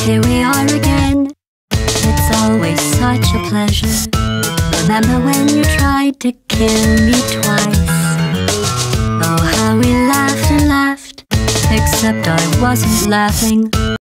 here we are again. It's always such a pleasure. Remember when you tried to kill me twice? Oh, how we laughed and laughed, except I wasn't laughing.